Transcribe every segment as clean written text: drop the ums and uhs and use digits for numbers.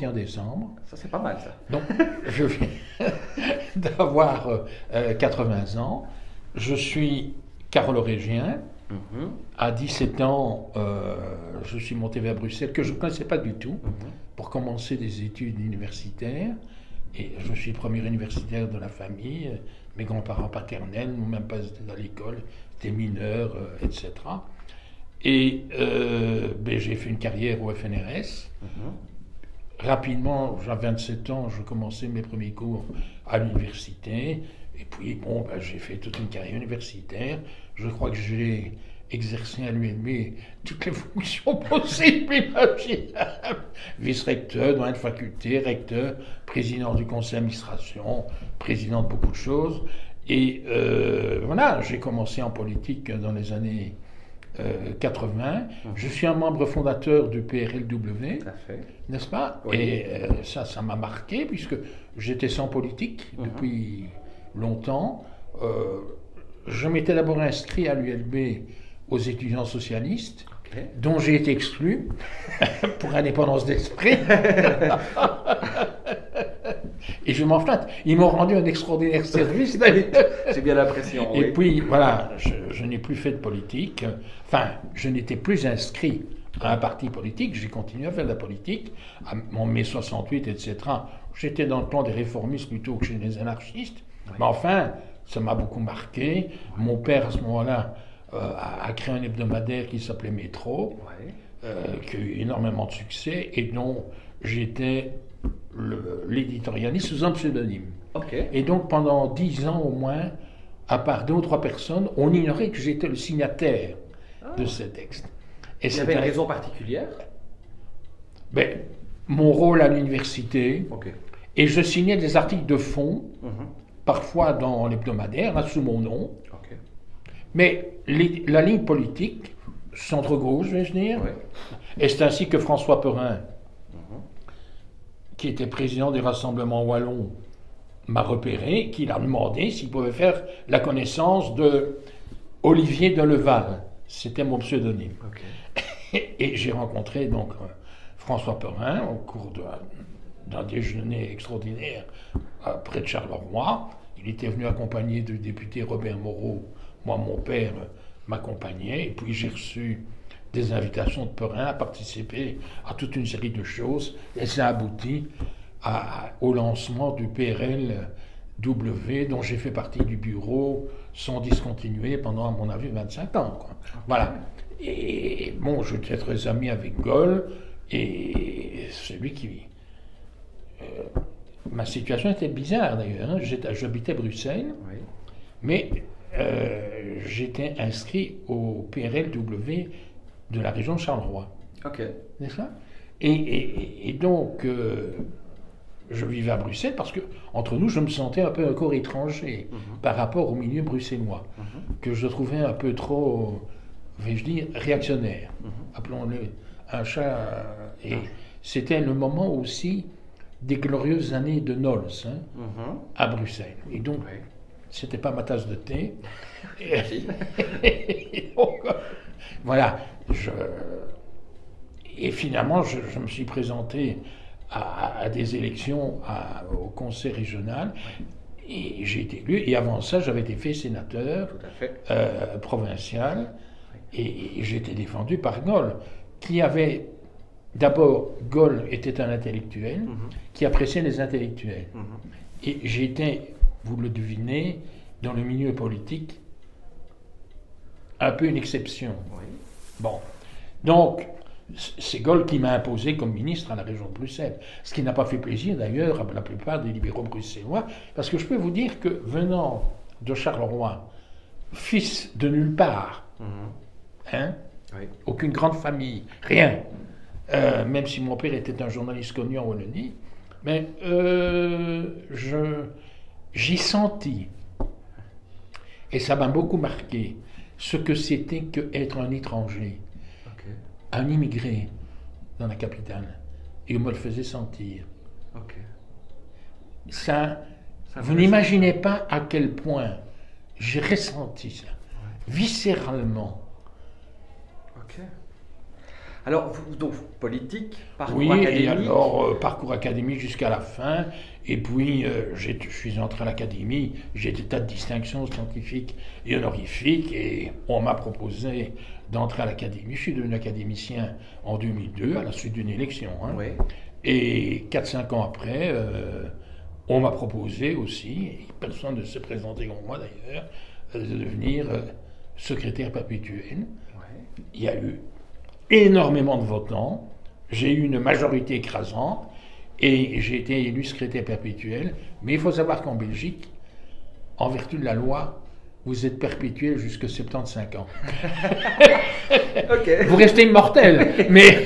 31 décembre. Ça, c'est pas mal, ça. Donc, je viens d'avoir 80 ans. Je suis carolorégien. Mhm. À 17 ans, je suis monté vers Bruxelles, que je ne connaissais pas du tout, pour commencer des études universitaires. Et je suis le premier universitaire de la famille. Mes grands-parents paternels n'ont même pas été à l'école, étaient mineurs, etc. Et j'ai fait une carrière au FNRS. Rapidement, j'avais 27 ans, je commençais mes premiers cours à l'université. Et puis, bon, j'ai fait toute une carrière universitaire. Je crois que j'ai exercé à l'ULB toutes les fonctions possibles et imaginables. Vice-recteur, doyen de faculté, recteur, président du conseil d'administration, président de beaucoup de choses. Et voilà, j'ai commencé en politique dans les années 80. Je suis un membre fondateur du PRLW, n'est-ce pas? Oui. Et ça m'a marqué, puisque j'étais sans politique depuis longtemps. Je m'étais d'abord inscrit à l'ULB aux étudiants socialistes, dont j'ai été exclu pour indépendance d'esprit. Et je m'en flatte. Ils m'ont rendu un extraordinaire service. J'ai bien l'impression. Et puis, voilà, je n'ai plus fait de politique. Enfin, je n'étais plus inscrit à un parti politique. J'ai continué à faire de la politique. En mai 68, etc. J'étais dans le clan des réformistes plutôt que chez les anarchistes. Mais enfin, ça m'a beaucoup marqué. Mon père, à ce moment-là, a créé un hebdomadaire qui s'appelait Métro, qui a eu énormément de succès et dont j'étais l'éditorialiste sous un pseudonyme. Et donc pendant 10 ans au moins, à part 2 ou 3 personnes, on ignorait que j'étais le signataire de ces textes. Et il y avait une raison particulière? Ben, mon rôle à l'université, et je signais des articles de fond, parfois dans l'hebdomadaire, là sous mon nom. Mais la ligne politique, centre-gauche, vais-je dire, et c'est ainsi que François Perrin, qui était président des rassemblements wallons, m'a repéré, qu'il a demandé s'il pouvait faire la connaissance de Olivier Deleval. C'était mon pseudonyme. Et j'ai rencontré donc François Perrin au cours d'un déjeuner extraordinaire près de Charleroi. Il était venu accompagné du député Robert Moreau. Moi, mon père m'accompagnait, et puis j'ai reçu des invitations de Perrin à participer à toute une série de choses, et ça a abouti au lancement du PRLW, dont j'ai fait partie du bureau sans discontinuer pendant, à mon avis, 25 ans. Voilà. Et bon, j'étais très ami avec Gaulle, et c'est lui qui... ma situation était bizarre d'ailleurs, hein. J'habitais Bruxelles, mais j'étais inscrit au PRLW de la région de Charleroi. N'est-ce pas? Et donc, je vivais à Bruxelles parce que, entre nous, je me sentais un peu encore étranger par rapport au milieu bruxellois, que je trouvais un peu trop, vais-je dire, réactionnaire. Appelons-le un chat. Et c'était le moment aussi des glorieuses années de Nols, à Bruxelles. Et donc, c'était pas ma tasse de thé. Et donc, voilà. Et finalement, je me suis présenté à des élections au conseil régional et j'ai été élu. Et avant ça, j'avais été fait sénateur provincial et j'ai été défendu par Gaulle, qui avait... D'abord, Gaulle était un intellectuel qui appréciait les intellectuels. Et j'étais, vous le devinez, dans le milieu politique, un peu une exception. Bon. Donc, c'est Gaulle qui m'a imposé comme ministre à la région de Bruxelles. Ce qui n'a pas fait plaisir d'ailleurs à la plupart des libéraux bruxellois, parce que je peux vous dire que venant de Charleroi, fils de nulle part, aucune grande famille, rien, même si mon père était un journaliste connu en Wallonie, mais j'y sentis, et ça m'a beaucoup marqué, ce que c'était qu'être un étranger, un immigré dans la capitale. Et on me le faisait sentir. Ça vous n'imaginez pas à quel point j'ai ressenti ça, viscéralement. Alors, donc, politique, parcours Oui, académique. et alors, parcours académique jusqu'à la fin. Et puis, je suis entré à l'académie, j'ai des tas de distinctions scientifiques et honorifiques, et on m'a proposé d'entrer à l'académie. Je suis devenu académicien en 2002, à la suite d'une élection. Hein. Oui. Et 4-5 ans après, on m'a proposé aussi, et personne ne s'est présenté comme moi d'ailleurs, de devenir secrétaire perpétuel. Ouais. Il y a eu énormément de votants, j'ai eu une majorité écrasante, et j'ai été élu secrétaire perpétuel. Mais il faut savoir qu'en Belgique, en vertu de la loi, vous êtes perpétuel jusqu'à 75 ans. Ok. Vous restez immortel, mais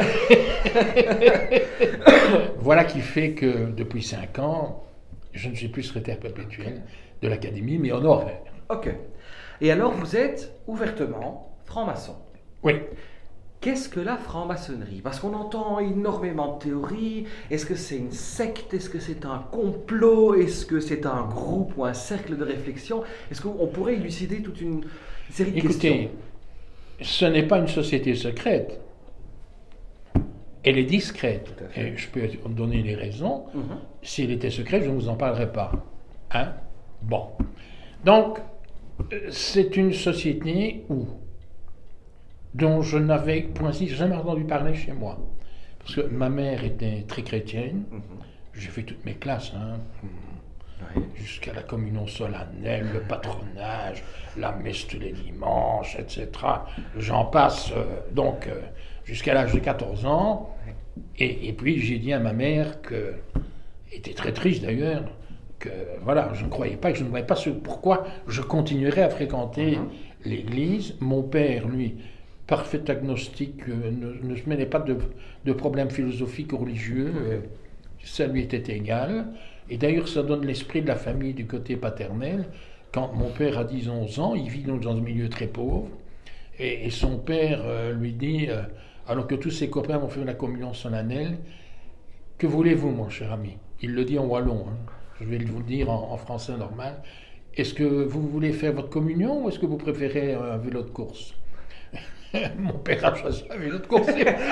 voilà qui fait que depuis 5 ans, je ne suis plus secrétaire perpétuel de l'Académie, mais honoraire. Ok. Et alors, vous êtes ouvertement franc-maçon. Oui. Qu'est-ce que la franc-maçonnerie? Parce qu'on entend énormément de théories. Est-ce que c'est une secte? Est-ce que c'est un complot? Est-ce que c'est un groupe ou un cercle de réflexion? Est-ce qu'on pourrait élucider toute une série de questions? Écoutez, ce n'est pas une société secrète. Elle est discrète. Tout à fait. Et je peux vous donner les raisons. Mhm. Si elle était secrète, je ne vous en parlerai pas. Hein? Bon. Donc, c'est une société dont je n'avais, pour ainsi dire, jamais entendu parler chez moi. Parce que ma mère était très chrétienne. Mhm. J'ai fait toutes mes classes, hein, Oui. jusqu'à la communion solennelle, le patronage, la messe tous les dimanches, etc. J'en passe, donc, jusqu'à l'âge de 14 ans. Et puis, j'ai dit à ma mère que, était très triste d'ailleurs, que voilà, je ne croyais pas, que je ne voyais pas pourquoi je continuerais à fréquenter l'église. Mon père, lui, parfait agnostique, ne se mêlait pas de problèmes philosophiques ou religieux, ça lui était égal. Et d'ailleurs, ça donne l'esprit de la famille du côté paternel. Quand mon père a 10-11 ans, il vit dans un milieu très pauvre, et son père lui dit, alors que tous ses copains ont fait la communion solennelle, « Que voulez-vous, mon cher ami ?» Il le dit en wallon, hein. Je vais vous le dire en français normal. « Est-ce que vous voulez faire votre communion ou est-ce que vous préférez un vélo de course ?» Mon père a choisi un vélo de course.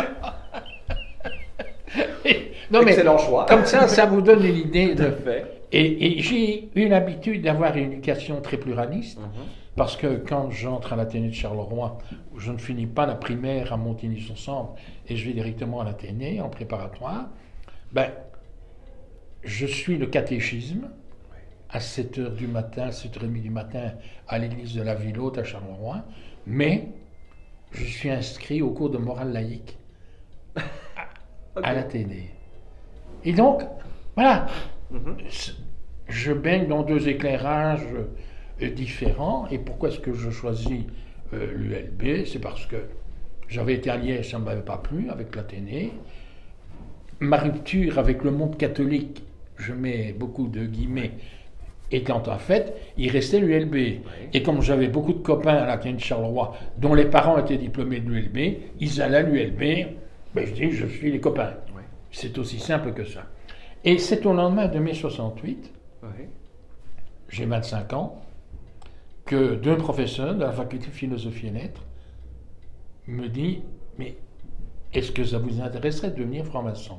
Non, mais excellent choix. comme ça vous donne une idée. Tout à fait. Et j'ai eu l'habitude d'avoir une éducation très pluraliste, Mhm. parce que quand j'entre à l'Athénée de Charleroi, où je ne finis pas la primaire à Montigny-sur-Sambre et je vais directement à l'Athénée en préparatoire, ben, je suis le catéchisme à 7h du matin, 7h30 du matin à l'église de la Ville Haute à Charleroi, mais je suis inscrit au cours de morale laïque à l'Athénée. Et donc, voilà, je baigne dans deux éclairages différents. Et pourquoi est-ce que je choisis l'ULB? C'est parce que j'avais été à Liège, ça ne m'avait pas plu avec l'Athénée. Ma rupture avec le monde catholique, je mets beaucoup de guillemets, étant en fait, il restait l'ULB. Oui. Et comme j'avais beaucoup de copains à l'Athénée de Charleroi, dont les parents étaient diplômés de l'ULB, ils allaient à l'ULB, ben je dis, je suis les copains. Oui. C'est aussi simple que ça. Et c'est au lendemain de mai 68, Oui. j'ai 25 ans, que deux professeurs de la faculté de philosophie et lettres me disent, mais est-ce que ça vous intéresserait de devenir franc-maçon?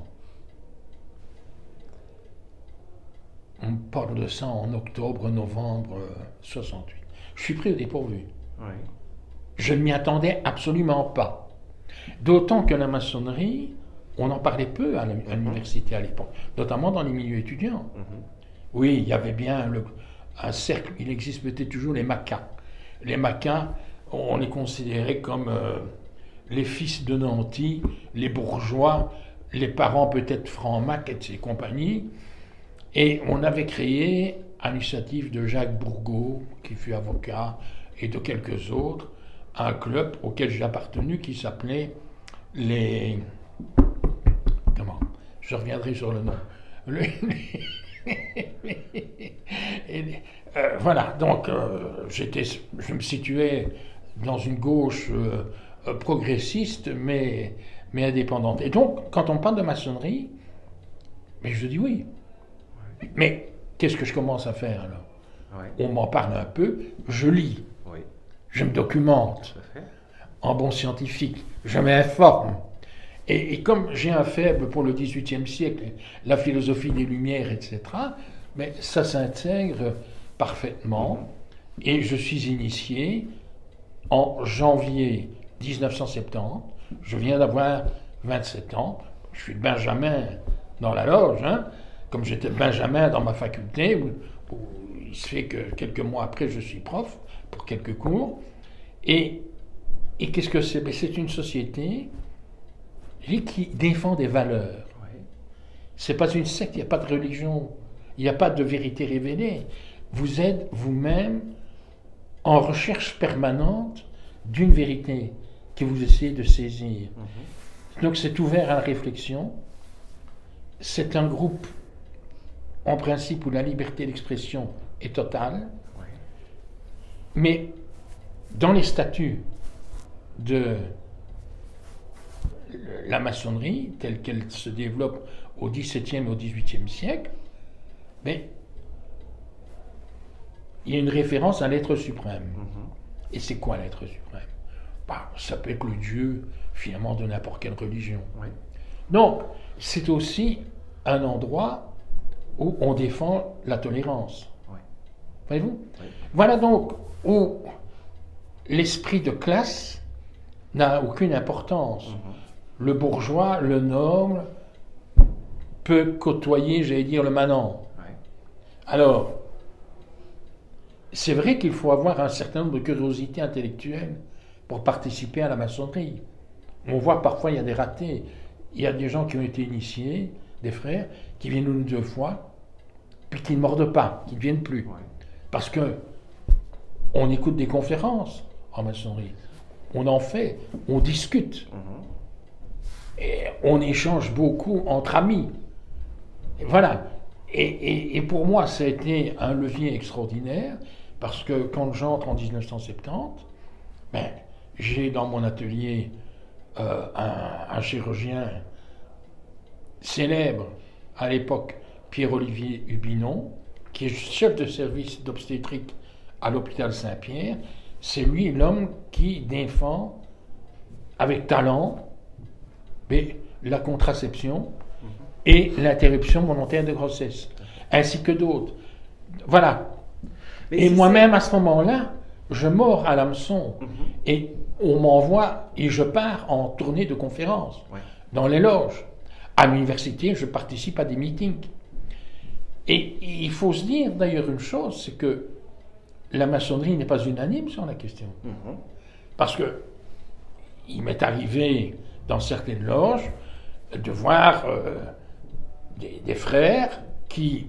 On parle de ça en octobre, novembre 68. Je suis pris au dépourvu. Oui. Je ne m'y attendais absolument pas. D'autant que la maçonnerie, on en parlait peu à l'université à l'époque, notamment dans les milieux étudiants. Oui, il y avait bien un cercle, il existe peut-être toujours les Macas. Les Macas, on les considérait comme les fils de nantis, les bourgeois, les parents peut-être francs-mac et de ses compagnies. Et on avait créé, à l'initiative de Jacques Bourgault, qui fut avocat, et de quelques autres, un club auquel j'ai appartenu qui s'appelait les... Comment? Je reviendrai sur le nom. Voilà, donc je me situais dans une gauche progressiste, mais indépendante. Et donc, quand on parle de maçonnerie, mais je dis oui. Mais qu'est-ce que je commence à faire alors? Oui. On m'en parle un peu, je lis, Oui. je me documente Tout à fait. en bon scientifique, je m'informe, Et comme j'ai un faible pour le XVIIIe siècle, la philosophie des Lumières, etc., mais ça s'intègre parfaitement. Et je suis initié en janvier 1970. Je viens d'avoir 27 ans. Je suis Benjamin dans la loge, hein, comme j'étais Benjamin dans ma faculté, où il se fait que quelques mois après, je suis prof pour quelques cours. Et qu'est-ce que c'est? Ben, c'est une société qui défend des valeurs. Oui. C'est pas une secte, il n'y a pas de religion, il n'y a pas de vérité révélée. Vous êtes vous-même en recherche permanente d'une vérité que vous essayez de saisir. Donc c'est ouvert à la réflexion. C'est un groupe, en principe, où la liberté d'expression est totale. Oui. Mais dans les statuts de la maçonnerie, telle qu'elle se développe au XVIIe et au XVIIIe siècle, mais il y a une référence à l'être suprême. Et c'est quoi l'être suprême? Bah, ça peut être le Dieu, finalement, de n'importe quelle religion. Oui. Donc, c'est aussi un endroit où on défend la tolérance. Oui. Voyez-vous? Oui. Voilà donc où l'esprit de classe n'a aucune importance. Le bourgeois, le noble, peut côtoyer, j'allais dire, le manant. Oui. Alors, c'est vrai qu'il faut avoir un certain nombre de curiosités intellectuelles pour participer à la maçonnerie. On voit parfois, il y a des ratés. Il y a des gens qui ont été initiés, des frères, qui viennent une ou deux fois, puis qui ne mordent pas, qui ne viennent plus. Oui. Parce que on écoute des conférences en maçonnerie, on en fait, on discute, et on échange beaucoup entre amis. Et voilà. Et pour moi, ça a été un levier extraordinaire, parce que quand j'entre en 1970, ben, j'ai dans mon atelier un chirurgien célèbre à l'époque, Pierre-Olivier Hubinon, qui est chef de service d'obstétrique à l'hôpital Saint-Pierre. C'est lui l'homme qui défend avec talent la contraception et l'interruption volontaire de grossesse, ainsi que d'autres. Voilà. Et moi-même, à ce moment-là, je mords à l'hameçon. Et on m'envoie, et je pars en tournée de conférences, dans les loges. À l'université, je participe à des meetings. Et il faut se dire d'ailleurs une chose, c'est que la maçonnerie n'est pas unanime sur la question. Parce que il m'est arrivé dans certaines loges de voir des frères qui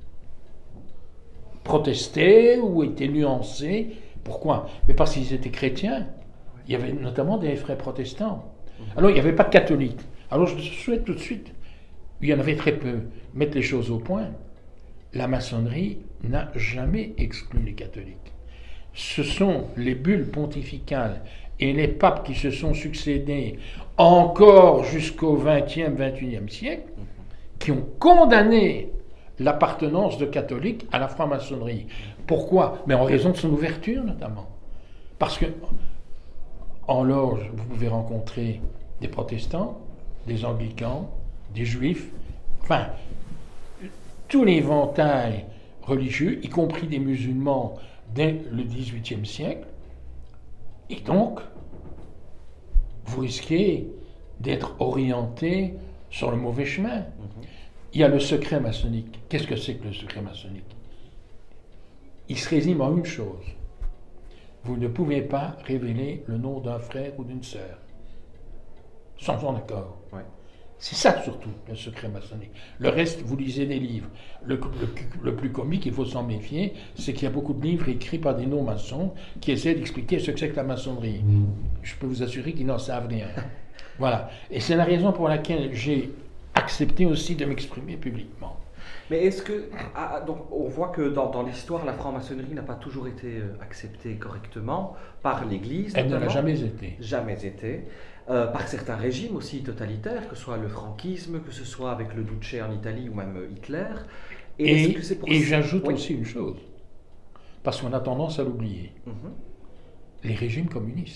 protestaient ou étaient nuancés. Pourquoi? Mais parce qu'ils étaient chrétiens. Il y avait notamment des frères protestants. Alors il n'y avait pas de catholiques. Alors je souhaite tout de suite, il y en avait très peu, mettre les choses au point. La maçonnerie n'a jamais exclu les catholiques. Ce sont les bulles pontificales et les papes qui se sont succédés encore jusqu'au XXe, XXIe siècle qui ont condamné l'appartenance de catholiques à la franc-maçonnerie. Pourquoi? Mais en raison de son ouverture notamment. Parce que en loge, vous pouvez rencontrer des protestants, des anglicans, des juifs, enfin, tout l'éventail religieux, y compris des musulmans dès le XVIIIe siècle. Et donc, vous risquez d'être orienté sur le mauvais chemin. Il y a le secret maçonnique. Qu'est-ce que c'est que le secret maçonnique? Il se résume en une chose. Vous ne pouvez pas révéler le nom d'un frère ou d'une sœur sans son accord. C'est ça surtout, le secret maçonnique. Le reste, vous lisez des livres. Le plus comique, il faut s'en méfier, c'est qu'il y a beaucoup de livres écrits par des non-maçons qui essaient d'expliquer ce que c'est que la maçonnerie. Je peux vous assurer qu'ils n'en savent rien. Voilà. Et c'est la raison pour laquelle j'ai accepté aussi de m'exprimer publiquement. Mais est-ce que... donc on voit que dans l'histoire, la franc-maçonnerie n'a pas toujours été acceptée correctement par l'Église. Elle ne l'a jamais été. Jamais été. Par certains régimes aussi totalitaires, que ce soit le franquisme, que ce soit avec le Duce en Italie ou même Hitler. Et j'ajoute aussi une chose, parce qu'on a tendance à l'oublier. Les régimes communistes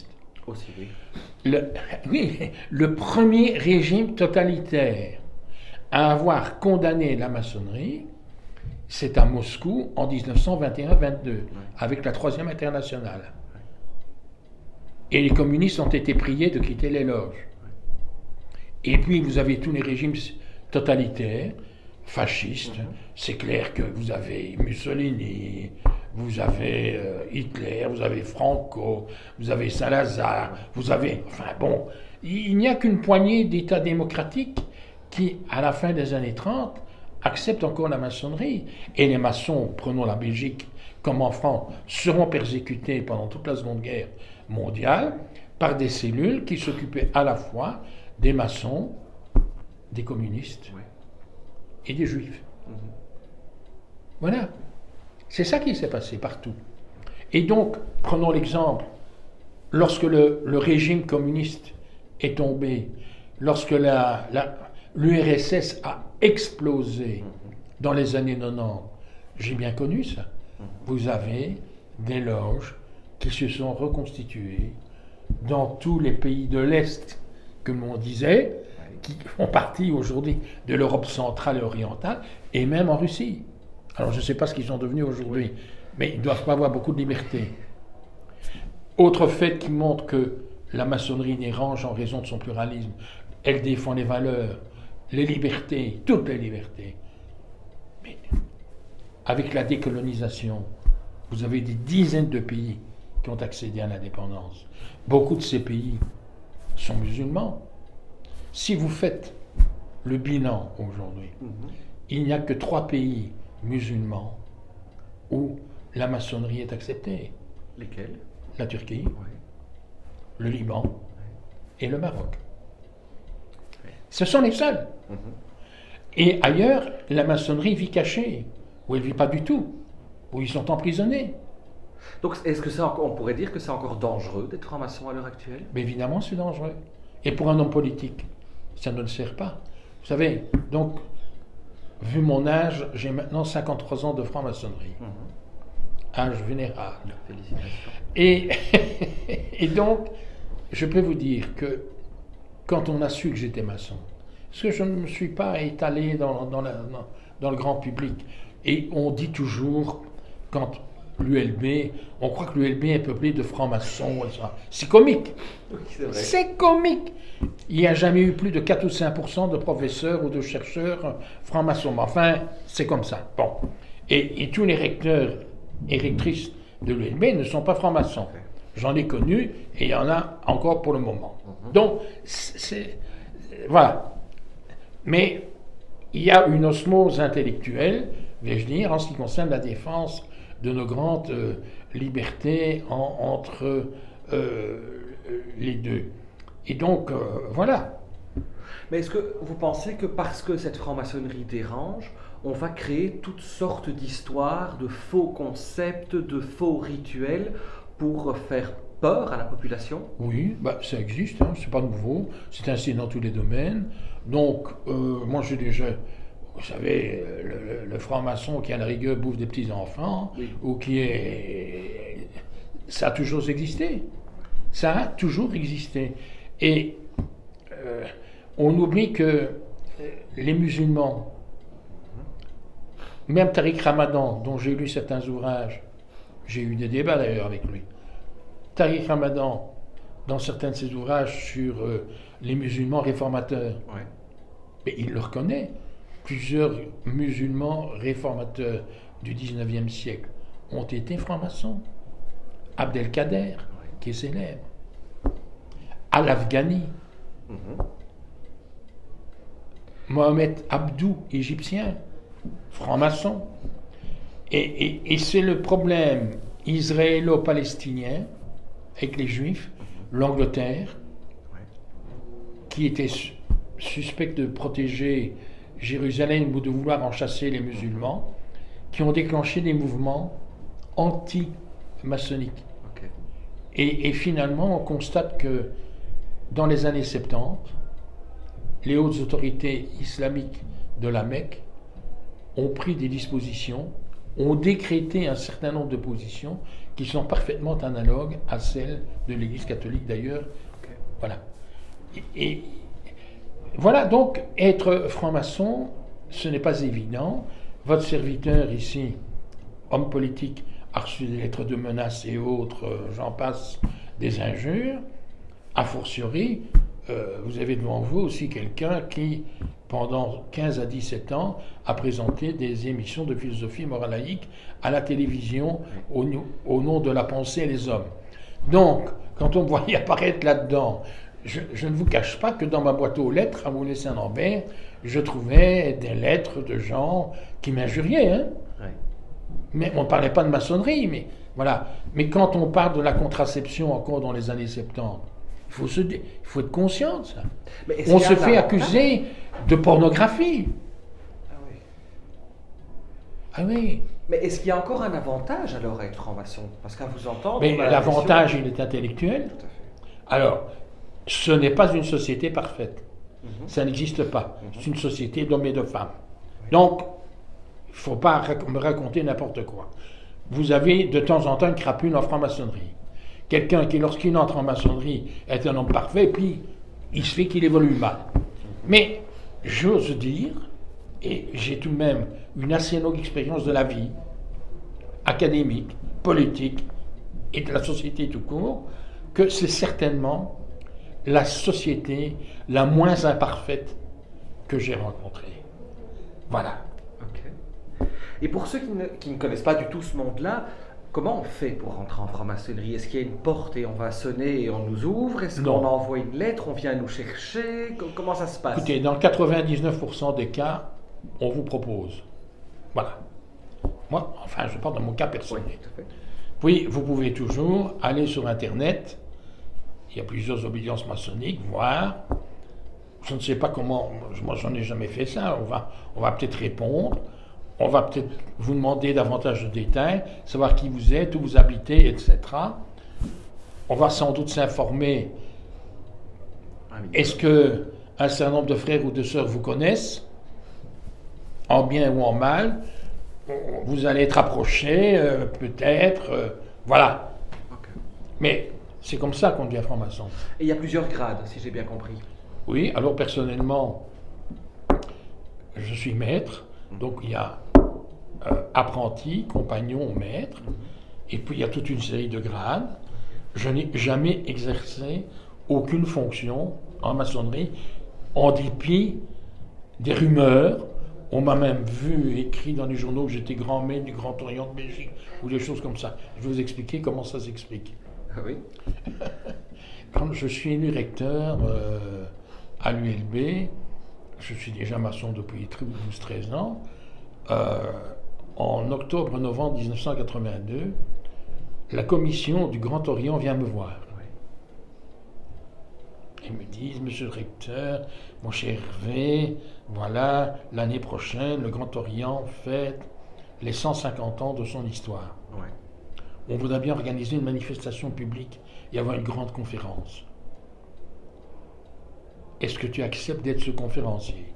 Aussi, oui. Oui, le premier régime totalitaire à avoir condamné la maçonnerie, c'est à Moscou en 1921-22, avec la Troisième Internationale. Et les communistes ont été priés de quitter les loges. Et puis vous avez tous les régimes totalitaires, fascistes. C'est clair que vous avez Mussolini, vous avez Hitler, vous avez Franco, vous avez Salazar, vous avez... Enfin bon, il n'y a qu'une poignée d'États démocratiques qui, à la fin des années 30, acceptent encore la maçonnerie. Et les maçons, prenons la Belgique comme enfants, seront persécutés pendant toute la Seconde Guerre mondiale par des cellules qui s'occupaient à la fois des maçons, des communistes et des juifs. Voilà. C'est ça qui s'est passé partout. Et donc, prenons l'exemple, lorsque le régime communiste est tombé, lorsque l'URSS a explosé dans les années 90, j'ai bien connu ça. Vous avez des loges qui se sont reconstituées dans tous les pays de l'Est, comme on disait, qui font partie aujourd'hui de l'Europe centrale et orientale, et même en Russie. Alors je ne sais pas ce qu'ils sont devenus aujourd'hui, mais ils ne doivent pas avoir beaucoup de liberté. Autre fait qui montre que la maçonnerie dérange en raison de son pluralisme, elle défend les valeurs, les libertés, toutes les libertés. Mais avec la décolonisation, vous avez des dizaines de pays qui ont accédé à l'indépendance. Beaucoup de ces pays sont musulmans. Si vous faites le bilan aujourd'hui, il n'y a que 3 pays musulmans où la maçonnerie est acceptée. Lesquels? La Turquie, le Liban et le Maroc. Ce sont les seuls. Et ailleurs, la maçonnerie vit cachée, où elle ne vit pas du tout, où ils sont emprisonnés. Donc, est-ce que on pourrait dire que c'est encore dangereux d'être franc-maçon à l'heure actuelle? Mais évidemment, c'est dangereux. Et pour un homme politique, ça ne le sert pas. Vous savez, donc, vu mon âge, j'ai maintenant 53 ans de franc-maçonnerie. Âge vénérable. Félicitations. Et donc, je peux vous dire que quand on a su que j'étais maçon, parce que je ne me suis pas étalé dans le grand public, et on dit toujours, quand l'ULB, on croit que l'ULB est peuplé de francs-maçons, c'est comique. Oui, c'est vrai. C'est comique. Il n'y a jamais eu plus de 4 ou 5% de professeurs ou de chercheurs francs-maçons. Mais enfin, c'est comme ça. Bon. Et tous les recteurs et rectrices de l'ULB ne sont pas francs-maçons. J'en ai connu et il y en a encore pour le moment. Donc, voilà. Mais il y a une osmose intellectuelle, vais-je dire, en ce qui concerne la défense de nos grandes libertés entre les deux. Et donc, voilà. Mais est-ce que vous pensez que parce que cette franc-maçonnerie dérange, on va créer toutes sortes d'histoires, de faux concepts, de faux rituels pour faire peur à la population? Oui, bah, ça existe, hein, c'est pas nouveau, c'est ainsi dans tous les domaines. Donc, moi j'ai déjà, vous savez, le franc-maçon qui à la rigueur bouffe des petits-enfants, ou qui est... Ça a toujours existé. Ça a toujours existé. Et on oublie que les musulmans, même Tariq Ramadan, dont j'ai lu certains ouvrages, j'ai eu des débats d'ailleurs avec lui, Tariq Ramadan, dans certains de ses ouvrages sur les musulmans réformateurs, mais il le reconnaît, plusieurs musulmans réformateurs du 19e siècle ont été francs-maçons. Abdelkader, qui est célèbre, Al-Afghani, Mohamed Abdou, égyptien, franc-maçon. Et c'est le problème israélo-palestinien avec les Juifs, l'Angleterre, qui était suspecte de protéger Jérusalem ou de vouloir en chasser les musulmans, qui ont déclenché des mouvements anti-maçonniques. Et finalement, on constate que dans les années 70, les hautes autorités islamiques de la Mecque ont pris des dispositions, ont décrété un certain nombre de positions qui sont parfaitement analogues à celles de l'Église catholique d'ailleurs. Okay. Voilà. Et voilà, donc, être franc-maçon, ce n'est pas évident. Votre serviteur ici, homme politique, a reçu des lettres de menaces et autres, j'en passe, des injures. A fortiori, vous avez devant vous aussi quelqu'un qui, pendant 15 à 17 ans, a présenté des émissions de philosophie morale laïque à la télévision au nom de la pensée et les hommes. Donc, quand on me voyait apparaître là-dedans, je ne vous cache pas que dans ma boîte aux lettres, à Moulay-Saint-Lambert, je trouvais des lettres de gens qui m'injuriaient. Hein. Ouais. Mais on ne parlait pas de maçonnerie, mais voilà. Mais quand on parle de la contraception encore dans les années 70, il faut être conscient de ça. On se fait accuser de pornographie. Ah oui. Ah oui. Mais est-ce qu'il y a encore un avantage alors à être franc-maçon? Parce qu'à vous entendre... Mais l'avantage, il est intellectuel. Tout à fait. Alors, ce n'est pas une société parfaite. Ça n'existe pas. C'est une société d'hommes et de femmes. Oui. Donc, il ne faut pas me raconter n'importe quoi. Vous avez de temps en temps une crapule en franc-maçonnerie. Quelqu'un qui, lorsqu'il entre en maçonnerie, est un homme parfait, puis il se fait qu'il évolue mal. Mais j'ose dire, et j'ai tout de même une assez longue expérience de la vie, académique, politique, et de la société tout court, que c'est certainement la société la moins imparfaite que j'ai rencontrée. Voilà. Ok. Et pour ceux qui ne connaissent pas du tout ce monde-là, comment on fait pour rentrer en franc-maçonnerie? Est-ce qu'il y a une porte et on va sonner et on nous ouvre? Est-ce qu'on envoie une lettre, on vient nous chercher? Comment ça se passe? Écoutez, dans 99% des cas, on vous propose. Voilà. Moi, enfin, je parle de mon cas personnel. Oui, tout à fait. Puis, vous pouvez toujours aller sur Internet. Il y a plusieurs obédiences maçonniques, voir. Je ne sais pas comment, moi j'en ai jamais fait ça, on va peut-être répondre, on va peut-être vous demander davantage de détails, savoir qui vous êtes, où vous habitez, etc. On va sans doute s'informer. Est-ce qu'un certain nombre de frères ou de sœurs vous connaissent, en bien ou en mal? Vous allez être approché, peut-être, voilà. Okay. Mais c'est comme ça qu'on devient franc-maçon. Et il y a plusieurs grades, si j'ai bien compris. Oui, alors personnellement, je suis maître, donc il y a apprenti, compagnon, maître, et puis il y a toute une série de grades. Je n'ai jamais exercé aucune fonction en maçonnerie, en dépit des rumeurs. On m'a même vu écrit dans les journaux que j'étais grand maître du Grand Orient de Belgique, ou des choses comme ça. Je vais vous expliquer comment ça s'explique. Ah oui. Quand je suis élu recteur à l'ULB, je suis déjà maçon depuis 12-13 ans, en octobre-novembre 1982, la commission du Grand Orient vient me voir. Oui. Ils me disent, monsieur le recteur, mon cher Hervé, voilà, l'année prochaine, le Grand Orient fête les 150 ans de son histoire. Oui. On voudrait bien organiser une manifestation publique et avoir une grande conférence. Est-ce que tu acceptes d'être ce conférencier?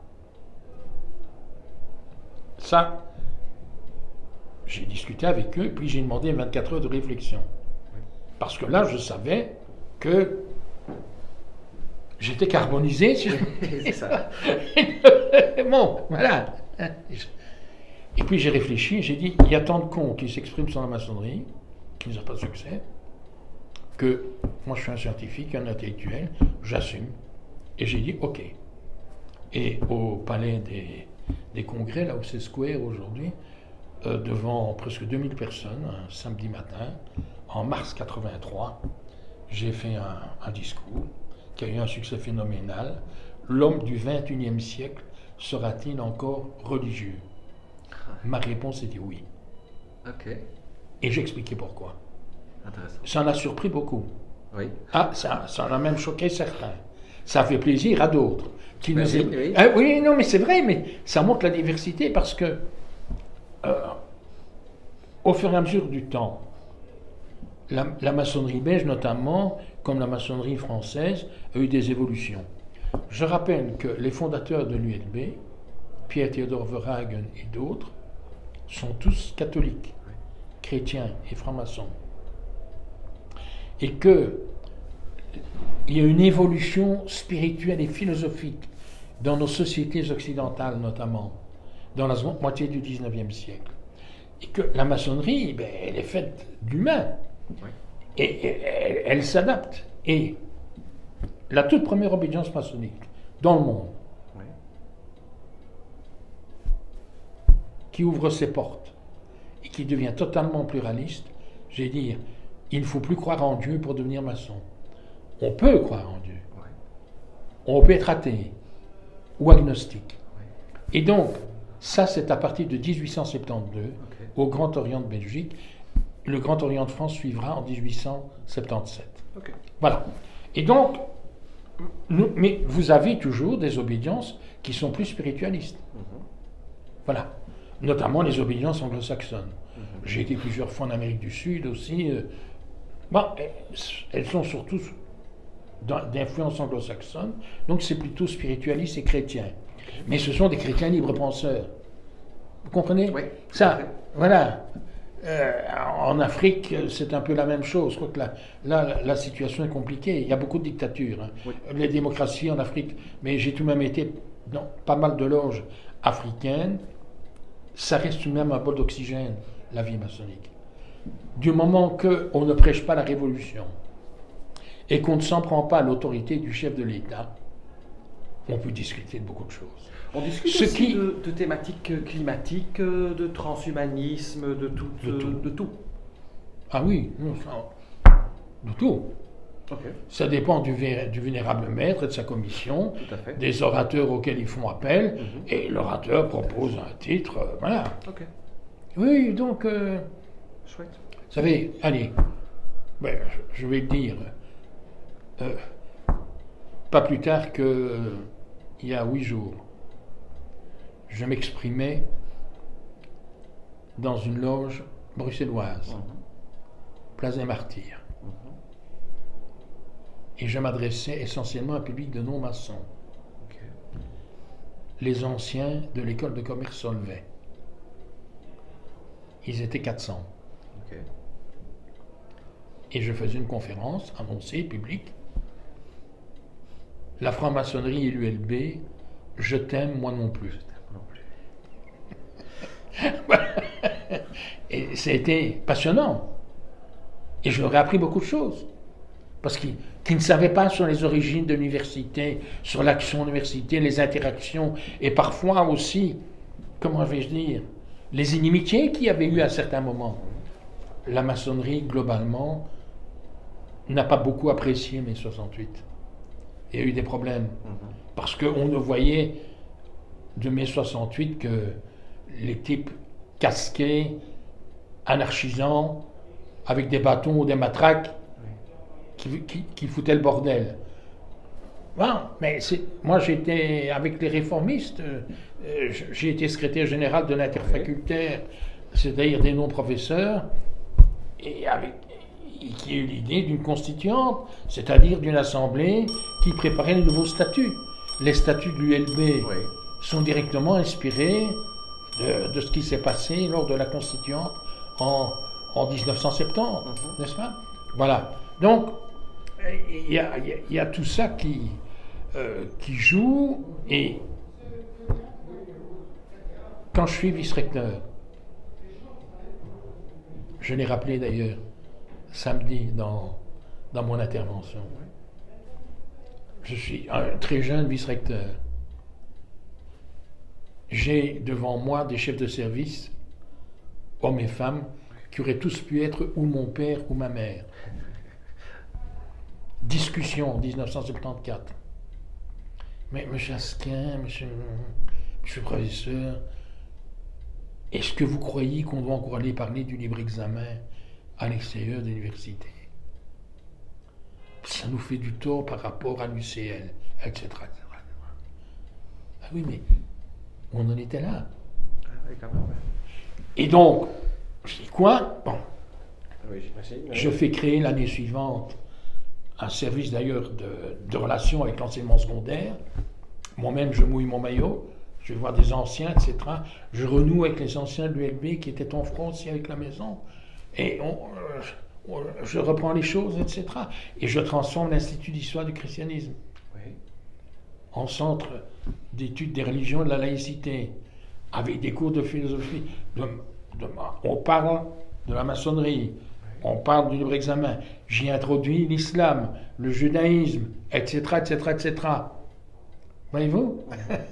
Ça, j'ai discuté avec eux, puis j'ai demandé 24 heures de réflexion. Parce que là, je savais que j'étais carbonisé. C'est ça. Bon, voilà. Et puis j'ai réfléchi, j'ai dit, il y a tant de cons qui s'expriment sur la maçonnerie, qui n'ont pas de succès, que moi je suis un scientifique, un intellectuel, j'assume. Et j'ai dit, ok. Et au palais des congrès, là où c'est Square aujourd'hui, devant presque 2000 personnes, un samedi matin, en mars 83, j'ai fait un discours qui a eu un succès phénoménal. L'homme du 21e siècle sera-t-il encore religieux? Ma réponse était oui. Ok. Et j'expliquais pourquoi. Intéressant. Ça en a surpris beaucoup. Oui. Ah, ça en a même choqué certains. Ça fait plaisir à d'autres. Qui nous oui, oui. Oui, non, mais c'est vrai, mais ça montre la diversité parce que, au fur et à mesure du temps, la maçonnerie belge, notamment, comme la maçonnerie française, a eu des évolutions. Je rappelle que les fondateurs de l'ULB, Pierre Théodore Verhagen et d'autres, sont tous catholiques, chrétiens et francs-maçons, et qu'il y a une évolution spirituelle et philosophique dans nos sociétés occidentales notamment, dans la seconde moitié du XIXe siècle, et que la maçonnerie, ben, elle est faite d'humains, et elle s'adapte. Et la toute première obédience maçonnique dans le monde, qui ouvre ses portes et qui devient totalement pluraliste, j'ai dit, il ne faut plus croire en Dieu pour devenir maçon. On peut croire en Dieu. On peut être athée ou agnostique. Et donc, ça, c'est à partir de 1872, au Grand Orient de Belgique. Le Grand Orient de France suivra en 1877. Voilà. Et donc, mais vous avez toujours des obédiences qui sont plus spiritualistes. Voilà. Notamment les obédiences anglo-saxonnes. J'ai été plusieurs fois en Amérique du Sud aussi. Bon, elles sont surtout d'influence anglo-saxonne, donc c'est plutôt spiritualiste et chrétien. Mais ce sont des chrétiens libres penseurs. Vous comprenez? Oui. Ça, voilà. En Afrique, c'est un peu la même chose. Je crois que la situation est compliquée. Il y a beaucoup de dictatures. Hein. Oui. Les démocraties en Afrique, mais j'ai tout de même été dans pas mal de loges africaines. Ça reste tout de même un bol d'oxygène, la vie maçonnique. Du moment qu'on ne prêche pas la révolution et qu'on ne s'en prend pas à l'autorité du chef de l'État, on peut discuter de beaucoup de choses. On discute aussi de thématiques climatiques, de transhumanisme, de tout. Ah oui, de tout. Ça dépend du vénérable maître et de sa commission, des orateurs auxquels ils font appel, et l'orateur propose un titre, voilà. Oui, donc, chouette. Vous savez, allez, ben, je vais le dire, pas plus tard qu'il y a 8 jours, je m'exprimais dans une loge bruxelloise, Place des Martyrs. Et je m'adressais essentiellement à un public de non-maçons. Les anciens de l'école de commerce Solvay. Ils étaient 400. Et je faisais une conférence annoncée, publique. La franc-maçonnerie et l'ULB, je t'aime, moi non plus. Et c'était passionnant. Et je leur ai appris beaucoup de choses. Parce qu'ils ne savaient pas sur les origines de l'université, sur l'action de l'université, les interactions, et parfois aussi, comment vais-je dire, les inimitiés qu'il y avait eu à certains moments. La maçonnerie, globalement, n'a pas beaucoup apprécié mai 68. Il y a eu des problèmes. Parce qu'on ne voyait de mai 68 que les types casqués, anarchisants, avec des bâtons ou des matraques, qui foutaient le bordel. Bon, mais moi j'étais avec les réformistes, j'ai été secrétaire général de l'interfacultaire, c'est-à-dire des non-professeurs, et qui a eu l'idée d'une constituante, c'est-à-dire d'une assemblée qui préparait les nouveaux statuts. Les statuts de l'ULB sont directement inspirés de ce qui s'est passé lors de la constituante en 1970, n'est-ce pas? Voilà. Donc, il y a tout ça qui joue, et quand je suis vice-recteur, je l'ai rappelé d'ailleurs samedi dans mon intervention, je suis un très jeune vice-recteur. J'ai devant moi des chefs de service, hommes et femmes, qui auraient tous pu être ou mon père ou ma mère. Discussion en 1974. Mais monsieur Asquin, monsieur le professeur, est-ce que vous croyez qu'on doit encore aller parler du libre examen à l'extérieur de l'université? Ça nous fait du tort par rapport à l'UCL, etc., etc. Ah oui, mais on en était là. Ah oui, quand même. Et donc, je dis quoi? Bon. Oui, j'imagine. Je fais créer l'année suivante un service d'ailleurs de relations avec l'enseignement secondaire. Moi-même, je mouille mon maillot, je vais voir des anciens, etc. Je renoue avec les anciens de l'ULB qui étaient en front aussi avec la maison. Et je reprends les choses, etc. Et je transforme l'Institut d'histoire du christianisme en centre d'études des religions et de la laïcité, avec des cours de philosophie. On parle de la maçonnerie, on parle du libre examen. J'y introduis l'islam, le judaïsme, etc., etc., etc. Voyez-vous?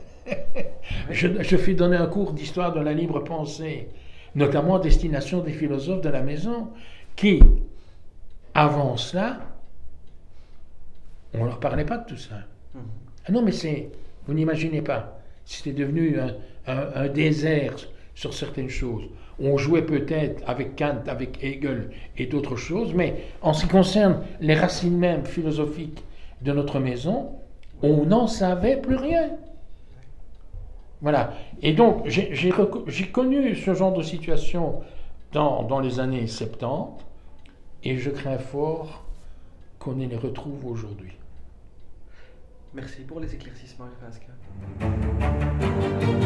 Je fais donner un cours d'histoire de la libre pensée, notamment à destination des philosophes de la maison, qui, avant cela, on ne leur parlait pas de tout ça. Ah non, mais vous n'imaginez pas, c'était devenu un désert sur certaines choses. On jouait peut-être avec Kant, avec Hegel et d'autres choses, mais en ce qui concerne les racines mêmes philosophiques de notre maison, on n'en savait plus rien. Voilà. Et donc, j'ai connu ce genre de situation dans les années 70, et je crains fort qu'on ne les retrouve aujourd'hui. Merci pour les éclaircissements, Pascal.